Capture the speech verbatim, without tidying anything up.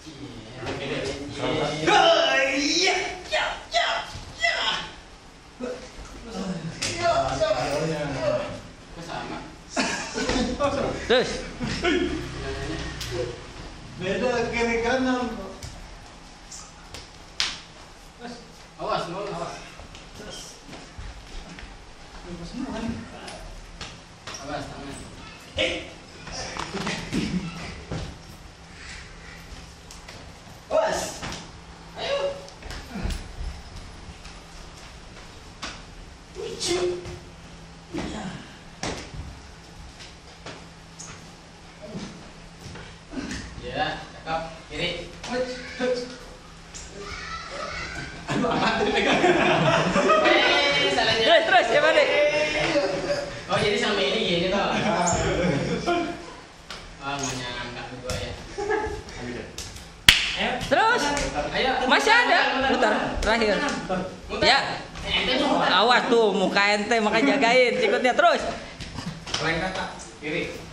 Iya, ya, ya, ya. Terus. Beda kiri kanan. Awas, lo awas. Awas tangan. Eh. Awas. Ayo. Lucu. Ya. Ya, cakep. Kiri. Aduh, amat pegang. Eh, salahnya. Terus terus ya balik. Oh, jadi sama ini gini toh. Ah, maunya angkat berdua ya. Terus. Ayo. Masih ada. Mutar terakhir. Muter. Ya. Ente muter. Awas tuh muka ente makanya jagain sikutnya terus. Selain kata kiri.